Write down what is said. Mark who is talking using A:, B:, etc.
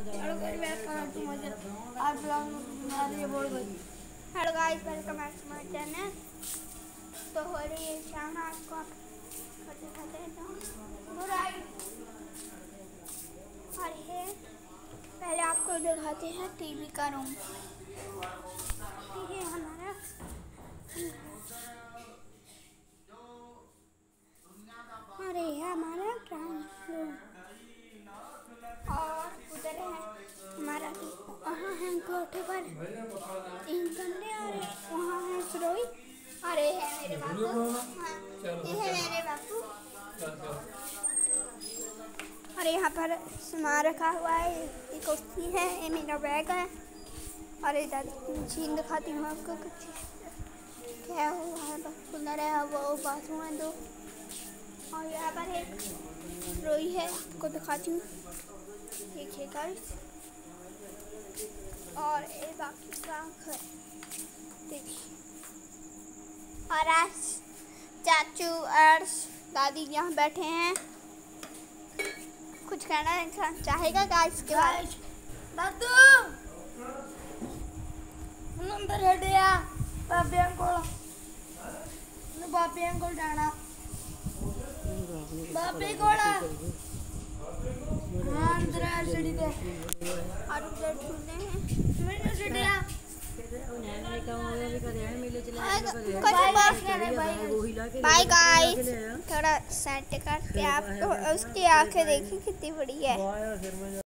A: Hello guys, welcome back to my channel. तो हो रही है शाम, आपको दिखाते हैं और ये पहले आपको दिखाते हैं टीवी का रूम। ये हमारा और ये हमारा ड्राइंग रूम और उधर है हमारा, वहाँ है कोठे पर 3 कमरे और वहाँ है रसोई और ये है मेरे बापू। ये है मेरे बापू और यहाँ पर सामान रखा हुआ है। ये कुर्सी है, ये मेरा बैग है और इधर मशीन दिखाती हूँ आपको कुछ क्या हुआ है। कूलर है, वो बाथरूम है 2 और यहाँ पर एक रोई है, आपको दिखाती हूँ, देखिए गाइस। और ये बाकी का घर देखिए। और आज चाचू और दादी यहाँ बैठे हैं, कुछ कहना इंसान चाहेगा गाइस के बारे में।
B: दादू नंबर है दिया बाबे को जाना बाबे को हाँ अंदर सीढ़ी पे
A: और उधर सुनने हैं
B: मैंने सीढ़िया
A: बाय गाइस। थोड़ा सेट करते आप, उसकी आंखें देखिए कितनी बड़ी है।